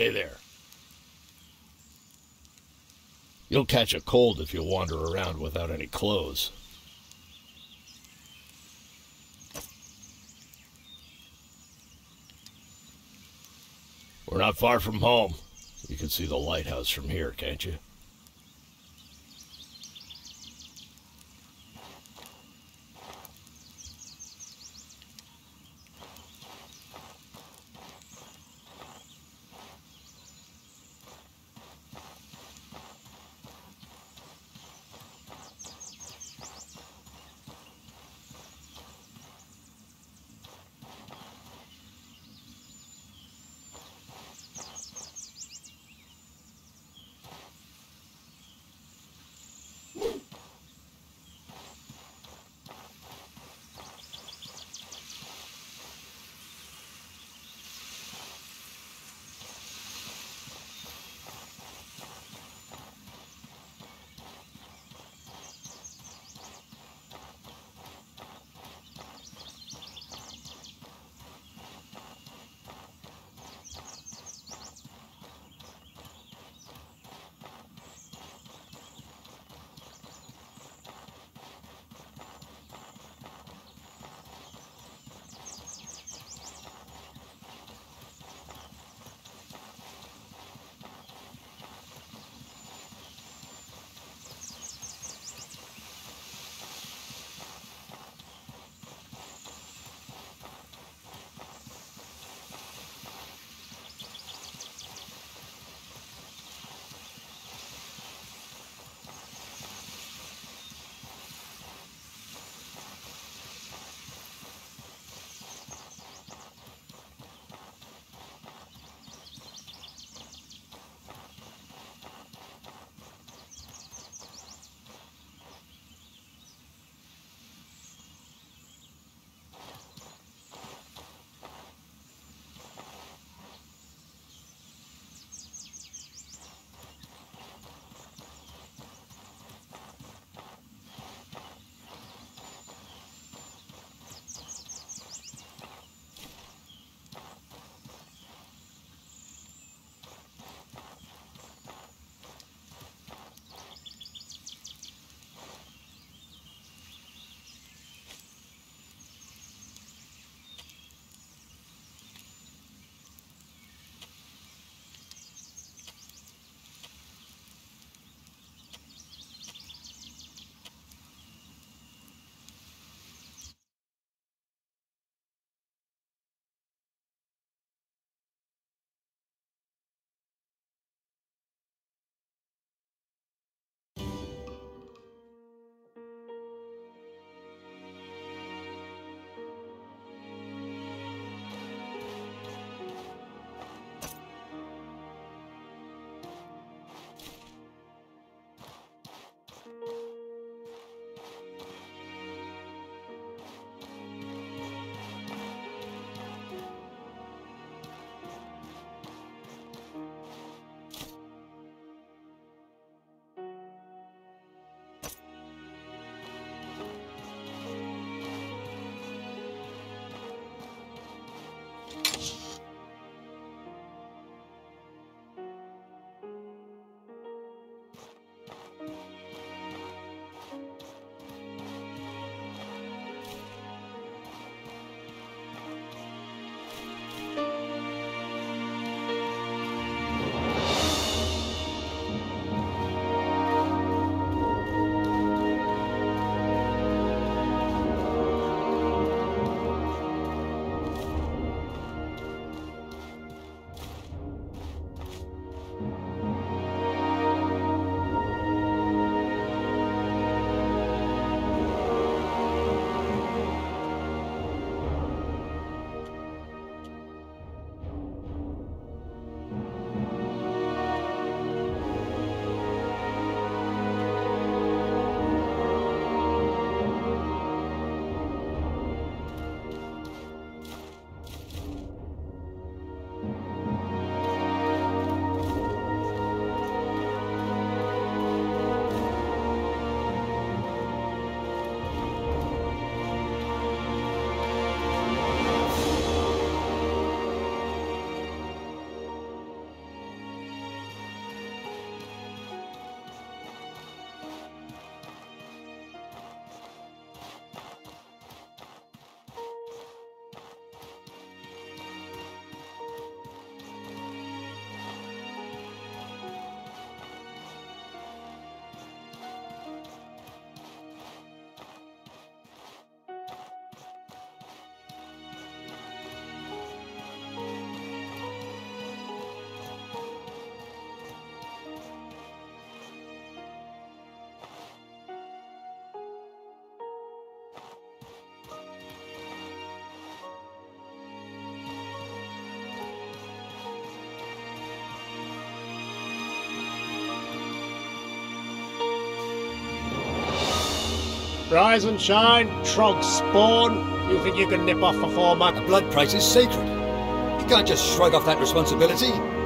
Hey there. You'll catch a cold if you wander around without any clothes. We're not far from home. You can see the lighthouse from here, can't you? Rise and shine, trog spawn. You think you can nip off for 4 months? A blood price is sacred. You can't just shrug off that responsibility.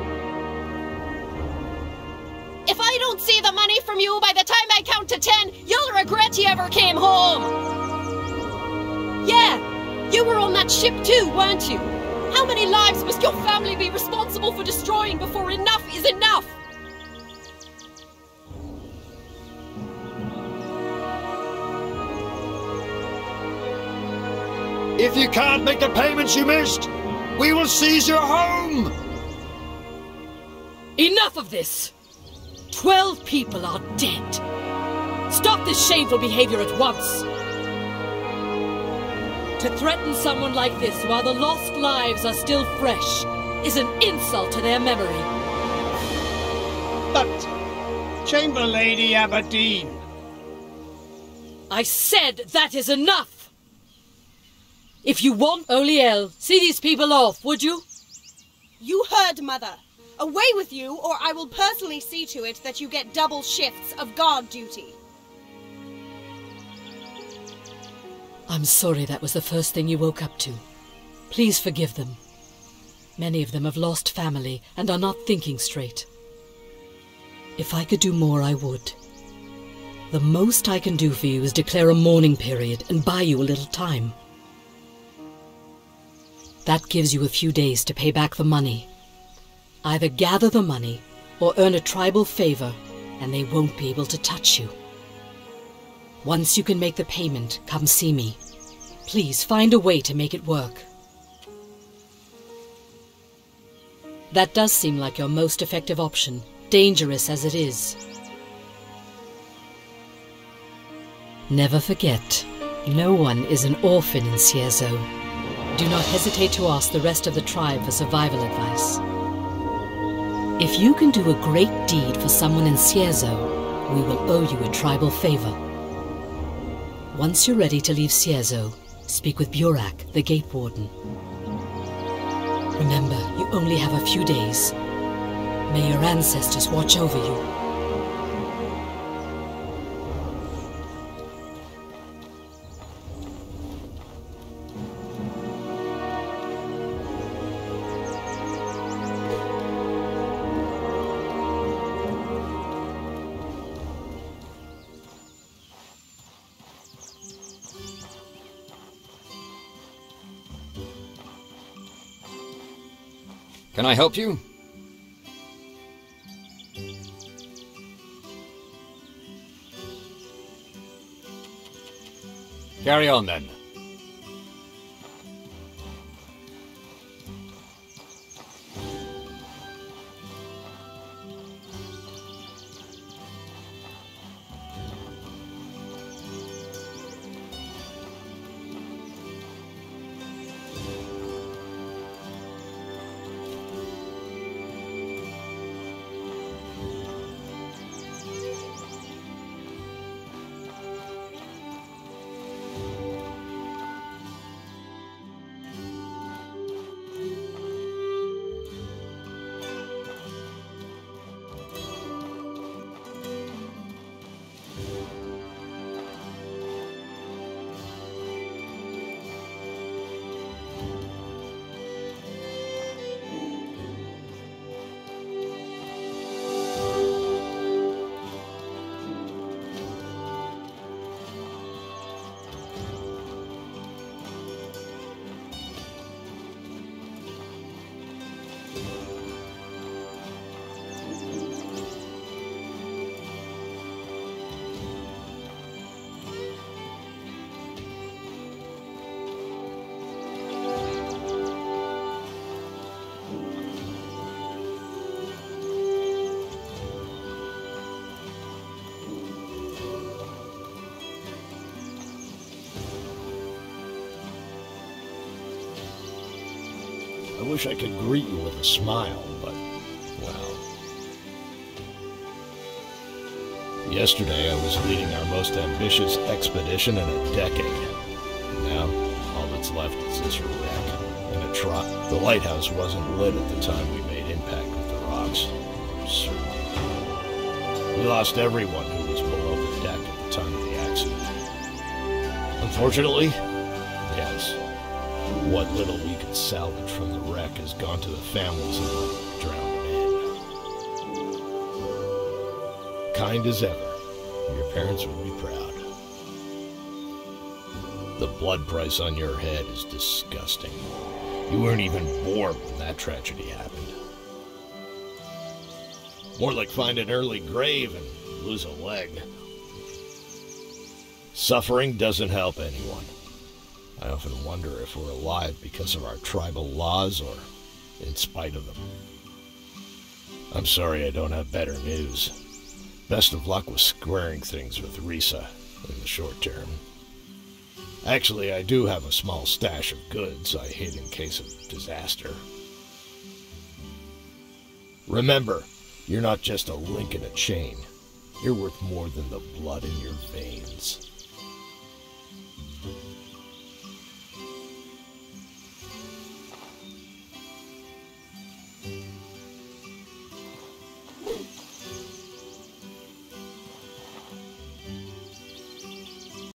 If I don't see the money from you by the time I count to 10, you'll regret you ever came home! Yeah, you were on that ship too, weren't you? How many lives must your family be responsible for destroying before enough is enough? If you can't make the payments you missed, we will seize your home! Enough of this! 12 people are dead. Stop this shameful behavior at once! To threaten someone like this while the lost lives are still fresh is an insult to their memory. But, Chamber Lady Aberdeen... I said that is enough! If you want, Oliel, see these people off, would you? You heard, Mother. Away with you, or I will personally see to it that you get double shifts of guard duty. I'm sorry that was the first thing you woke up to. Please forgive them. Many of them have lost family and are not thinking straight. If I could do more, I would. The most I can do for you is declare a mourning period and buy you a little time. That gives you a few days to pay back the money. Either gather the money or earn a tribal favor, and they won't be able to touch you. Once you can make the payment, come see me. Please find a way to make it work. That does seem like your most effective option, dangerous as it is. Never forget, no one is an orphan in Cierzo. Do not hesitate to ask the rest of the tribe for survival advice. If you can do a great deed for someone in Cierzo, we will owe you a tribal favor. Once you're ready to leave Cierzo, speak with Burak, the Gate Warden. Remember, you only have a few days. May your ancestors watch over you. Can I help you? Carry on then. I wish I could greet you with a smile, but, well... Yesterday I was leading our most ambitious expedition in a decade. Now, all that's left is this wreck. And a trot. The lighthouse wasn't lit at the time we made impact with the rocks. Certainly. We lost everyone who was below the deck at the time of the accident. Unfortunately, yes. What little we could salvage from the wreck has gone to the families of the drowned men. Kind as ever, your parents would be proud. The blood price on your head is disgusting. You weren't even born when that tragedy happened. More like find an early grave and lose a leg. Suffering doesn't help anyone. I often wonder if we're alive because of our tribal laws or in spite of them. I'm sorry I don't have better news. Best of luck with squaring things with Risa in the short term. Actually, I do have a small stash of goods I hid in case of disaster. Remember, you're not just a link in a chain. You're worth more than the blood in your veins.